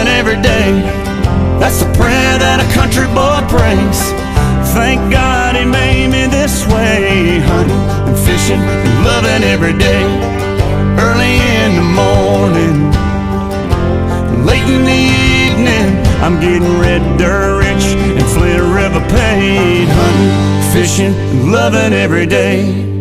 loving every day. That's the prayer that a country boy prays. Thank God he made me this way. Hunting and fishing and loving every day. Early in the morning, late in the evening, I'm getting red dirt rich and Flint River paid. Hunting, fishing, and loving every day.